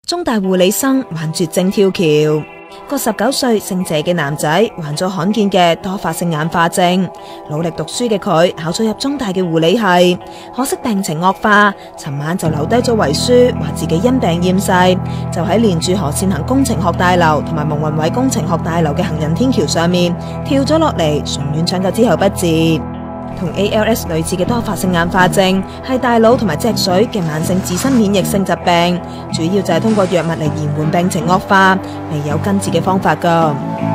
中大護理生患絕症跳橋，個19歲姓謝嘅男仔患咗罕見嘅多發性眼化症，努力讀書嘅佢考咗入中大嘅護理系，可惜病情惡化，尋晚就留低咗遺書，話自己因病厭世，就喺連住何善衡工程學大樓同埋蒙雲偉工程學大樓嘅行人天橋上面跳咗落嚟，送院搶救之後不治。同 ALS 類似嘅多發性眼化症係大腦同埋脊髓嘅慢性自身免疫性疾病，主要就係通過藥物嚟延緩病情惡化，未有根治嘅方法㗎。